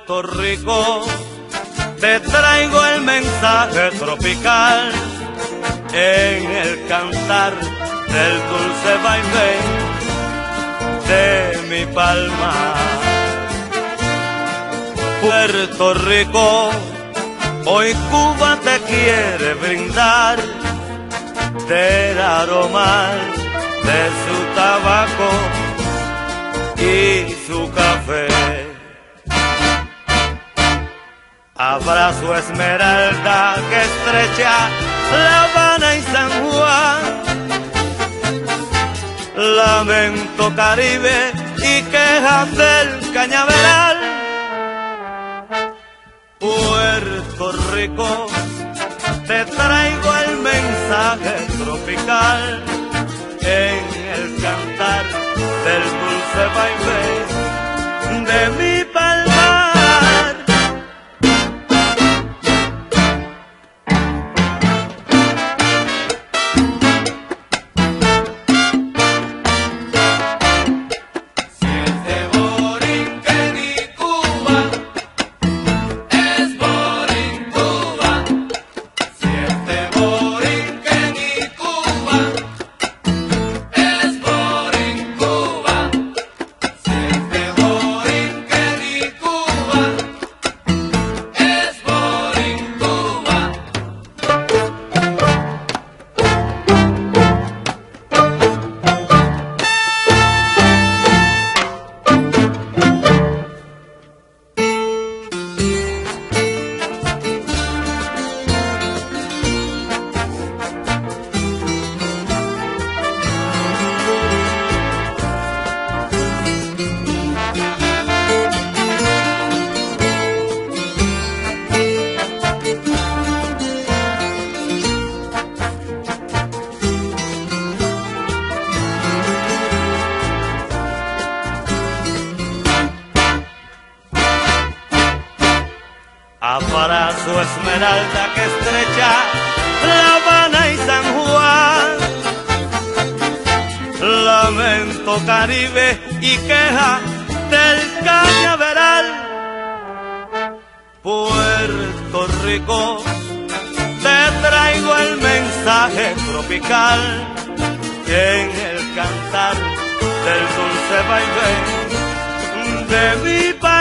Puerto Rico, te traigo el mensaje tropical en el cantar del dulce baile de mi palma. Puerto Rico, hoy Cuba te quiere brindar del aroma de su tabaco y su café. Abrazo Esmeralda que estrecha La Habana y San Juan, lamento Caribe y quejas del cañaveral. Puerto Rico, te traigo el mensaje tropical en el cantar del dulce baile de mi palmar. Abrazo Esmeralda que estrecha La Habana y San Juan, lamento Caribe y queja del cañaveral. Puerto Rico, te traigo el mensaje tropical en el cantar del dulce baile de mi país.